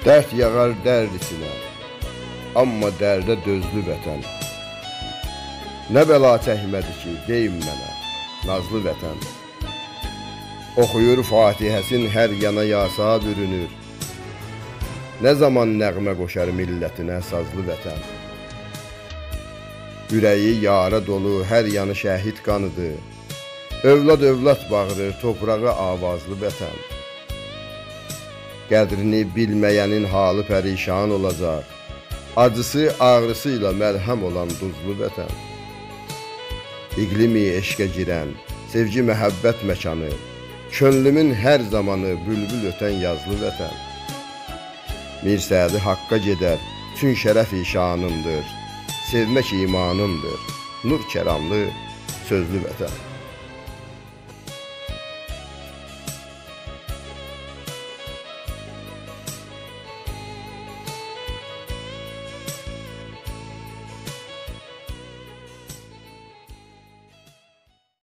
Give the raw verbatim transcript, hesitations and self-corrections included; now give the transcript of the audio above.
Dert yağar dərd içinə, amma dərdə dözlü vətən. Nə bəla çəkmədi ki, deyin mənə, nazlı vətən. Oxuyur Fatihəsin hər yana yasa bürünür. Nə zaman nəğmə qoşar millətinə sazlı vətən. Ürəyi yara dolu, hər yanı şəhid qanıdır. Övlad övlad bağırır, toprağı avazlı vətən. Qədrini bilməyənin halı pərişan olacaq. Acısı ağrısıyla məlhəm olan duzlu vətən. İqlimi eşqə girən, sevgi məhəbbət məkanı, könlümün hər zamanı bülbül ötən yazlı vətən. Mirsədi haqqa gedər, tün şərəf-i şanındır. Sevmək imanındır, nur kəramlı, sözlü vətən.